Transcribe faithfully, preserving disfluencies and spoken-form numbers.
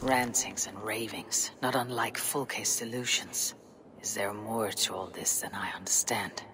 Rantings and ravings, not unlike full-case delusions. Is there more to all this than I understand?